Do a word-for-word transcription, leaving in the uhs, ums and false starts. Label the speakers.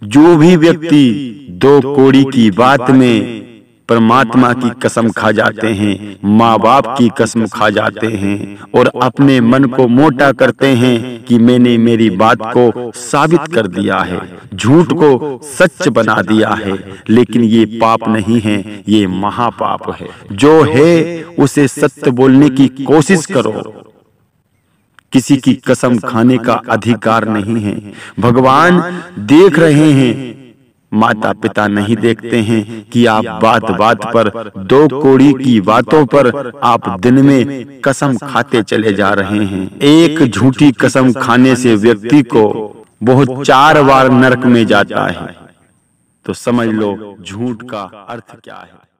Speaker 1: जो भी व्यक्ति दो कौड़ी की बात में परमात्मा की कसम खा जाते हैं, माँ बाप की कसम खा जाते हैं और अपने मन को मोटा करते हैं कि मैंने मेरी बात को साबित कर दिया है, झूठ को सच बना दिया है, लेकिन ये पाप नहीं है, ये महापाप है। जो है उसे सत्य बोलने की कोशिश करो। किसी की कसम खाने का अधिकार नहीं है। भगवान देख रहे हैं, माता पिता नहीं देखते हैं कि आप बात बात पर, दो कौड़ी की बातों पर आप दिन में कसम खाते चले जा रहे हैं। एक झूठी कसम खाने से व्यक्ति को बहुत चार बार नरक में जाता है। तो समझ लो झूठ का अर्थ क्या है।